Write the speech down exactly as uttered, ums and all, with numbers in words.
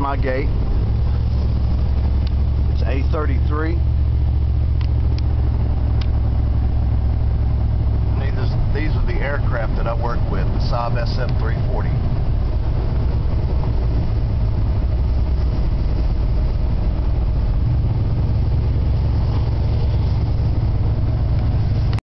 my gate. It's A thirty-three. These, these are the aircraft that I work with, the Saab S F three forty.